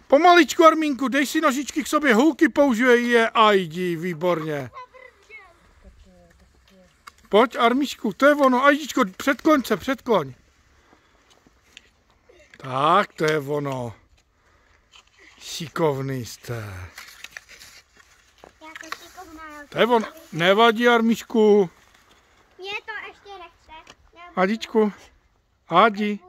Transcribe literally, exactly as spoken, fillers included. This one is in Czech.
Pomaličku, Armínku, dej si nožičky k sobě, hůlky použije je, ajdi, výborně. Pojď, Armíčku, to je ono, ajdičko, předkloň se, předkloň. Tak, to je ono. Šikovný jste. To je ono, nevadí, Armíčku. Mě to ještě nechce. Adičku, Adi.